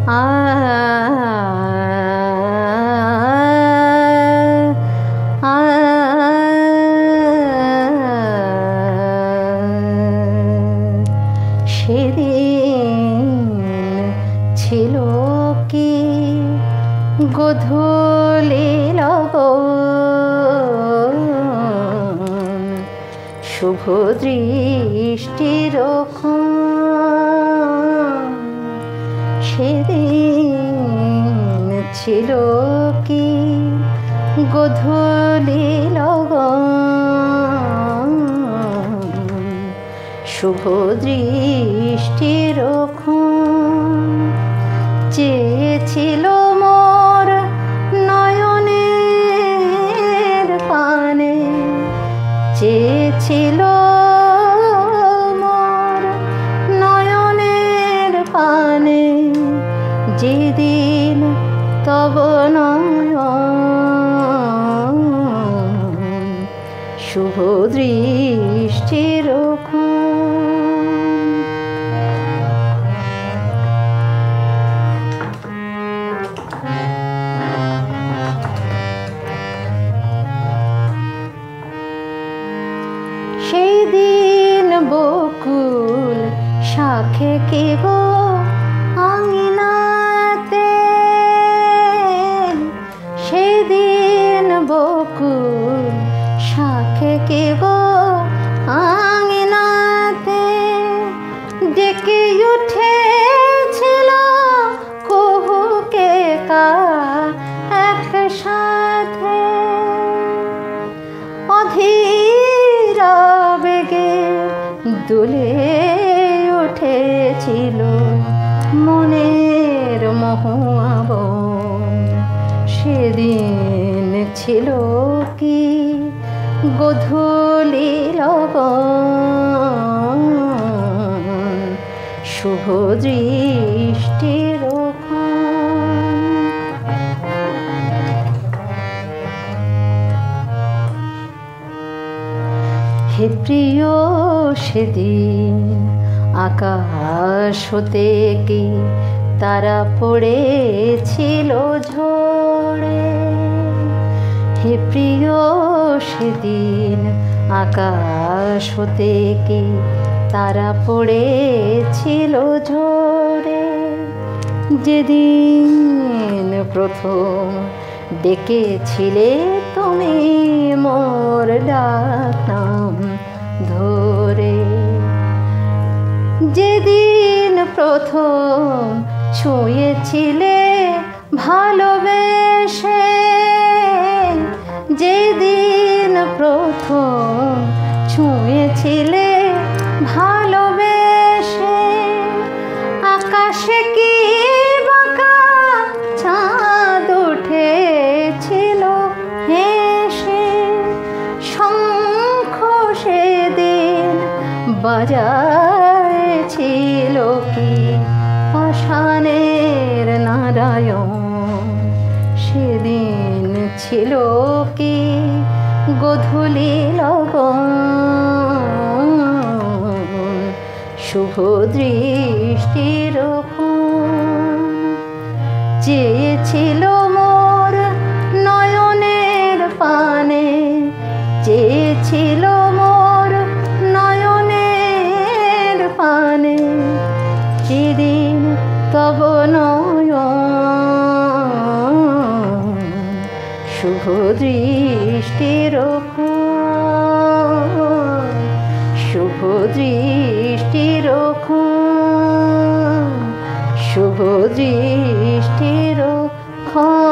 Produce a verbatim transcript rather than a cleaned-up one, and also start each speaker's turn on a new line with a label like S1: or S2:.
S1: আ আ সেদিন ছিল কি গোধূলি লগন, শুভ দৃষ্টির ক্ষণ। সেদিন ছিল কি গোধূলি লগন, শুভ দৃষ্টির ক্ষণ। চেয়েছিল মোর নয়নের পানে, চেয়েছিল মোর নয়নের পানে, যেদিন তব নয়ন, শুভ দৃষ্টির ক্ষণ। সেই দিন বকুল শাখে কি গো আঙিনাতে, সেই দিন বকুল শাখে কি গো আঙিনাতে, ডেকে উঠেছিল কুহুকে কা একসাথে। অধীর বেগে দুলে উঠেছিল মনের মহুয়া বন। সেদিন ছিল কি গোধূলি লগন, শুভ দৃষ্টির ক্ষণ। হে প্রিয় সেদিন আকাশ হতে কি তারা পড়েছিল ঝরে। হে প্রিয় সেদিন আকাশ হতে কি তারা পড়েছিল ঝরে। যেদিন প্রথম ডেকেছিলে তুমি মোর ডাক নাম ধরে, যেদিন প্রথম ছুঁয়েছিলে ভালোবেসে, যেদিন প্রথম ছুঁয়েছিলে ভালোবেসে, আকাশে কি বাঁকা চাঁদ উঠেছিল হেসে। শঙ্খ সেদিন বাজায়েছিল কি পাষাণের নারায়ণ। সেদিন ছিল কি গোধূলি লগন, শুভ দৃষ্টির ক্ষণ। চেয়েছিল মোর নয়নের পানে, চেয়েছিল মোর নয়নের পানে, যেদিন তব নয়ন, শুভ দৃষ্টির ক্ষণ, শুভ দৃষ্টির ক্ষণ, শুভ দৃষ্টির ক্ষণ।